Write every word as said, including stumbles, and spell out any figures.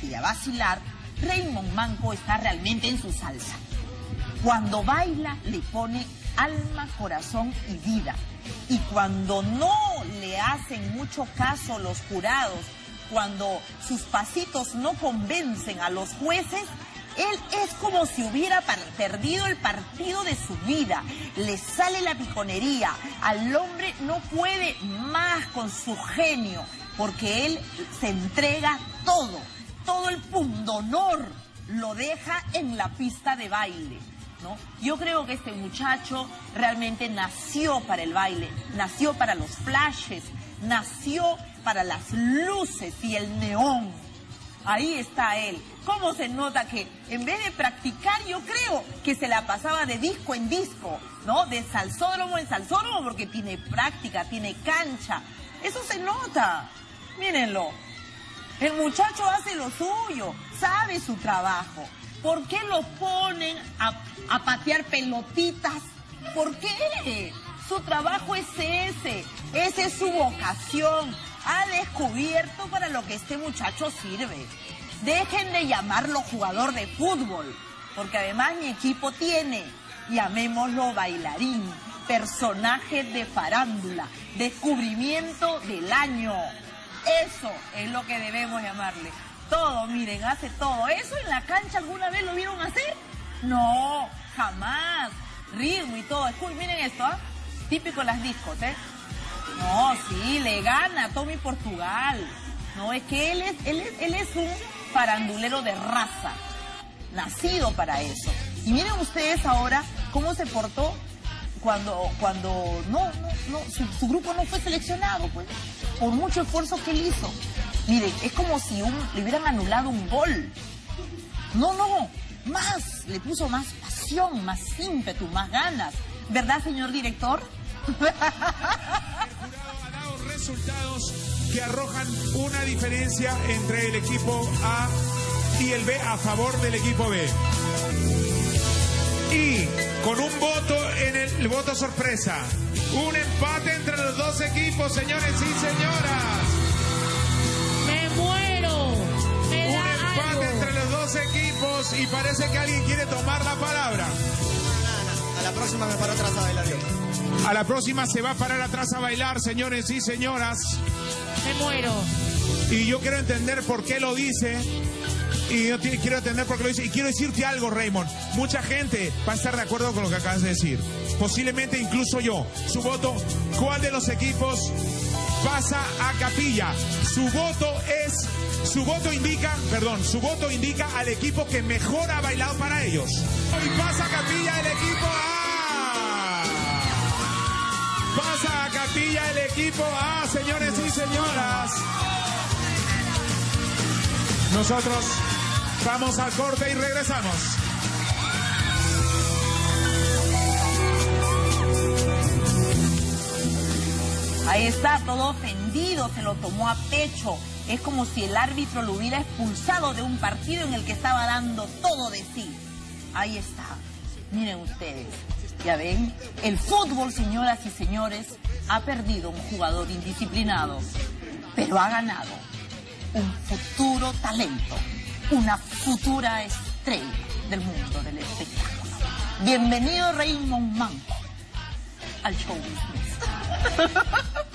y a vacilar, Raymond Manco está realmente en su salsa. Cuando baila le pone alma, corazón y vida. Y cuando no le hacen mucho caso los jurados, cuando sus pasitos no convencen a los jueces, él es como si hubiera perdido el partido de su vida. Le sale la piconería. Al hombre no puede más con su genio, porque él se entrega todo. Todo el pundonor lo deja en la pista de baile, ¿no? Yo creo que este muchacho realmente nació para el baile, nació para los flashes, nació para las luces y el neón. Ahí está él. ¿Cómo se nota que en vez de practicar, yo creo que se la pasaba de disco en disco, ¿no? De salsódromo en salsódromo, porque tiene práctica, tiene cancha. Eso se nota. Mírenlo. El muchacho hace lo suyo, sabe su trabajo. ¿Por qué lo ponen a, a patear pelotitas? ¿Por qué? Su trabajo es ese, esa es su vocación. Ha descubierto para lo que este muchacho sirve. Dejen de llamarlo jugador de fútbol, porque además mi equipo tiene, llamémoslo bailarín, personaje de farándula, descubrimiento del año. Eso es lo que debemos llamarle. Todo, miren, hace todo. ¿Eso en la cancha alguna vez lo vieron hacer? No, jamás. Ritmo y todo. Uy, miren esto, ¿ah? ¿eh? Típico de las discos, ¿eh? No, sí, le gana a Tommy Portugal. No, es que él es, él es, él es un farandulero de raza, nacido para eso. Y miren ustedes ahora cómo se portó cuando, cuando no, no, no, su, su grupo no fue seleccionado, pues, por mucho esfuerzo que él hizo. Miren, es como si un, le hubieran anulado un gol. No, no, más, le puso más pasión, más ímpetu, más ganas. ¿Verdad, señor director? Ha dado resultados que arrojan una diferencia entre el equipo A y el B a favor del equipo B. Y con un voto en el, el voto sorpresa, un empate entre los dos equipos, señores y señoras. ¡Me muero! Me Un da empate algo. entre los dos equipos y parece que alguien quiere tomar la palabra. A la próxima me paro atrás a bailar yo. A la próxima se va a parar atrás a bailar, señores y señoras. Me muero. Y yo quiero entender por qué lo dice. Y yo t- quiero entender por qué lo dice. Y quiero decirte algo, Raymond. Mucha gente va a estar de acuerdo con lo que acabas de decir. Posiblemente incluso yo. Su voto, ¿cuál de los equipos pasa a capilla? Su voto es... Su voto indica, perdón, su voto indica al equipo que mejor ha bailado para ellos. Y pasa a capilla el equipo A. Pasa a capilla el equipo A, señores y señoras. Nosotros vamos al corte y regresamos. Ahí está, todo ofendido, se lo tomó a pecho. Es como si el árbitro lo hubiera expulsado de un partido en el que estaba dando todo de sí. Ahí está. Miren ustedes. Ya ven, el fútbol, señoras y señores, ha perdido un jugador indisciplinado, pero ha ganado un futuro talento, una futura estrella del mundo del espectáculo. Bienvenido, Raymond Manco, al show business.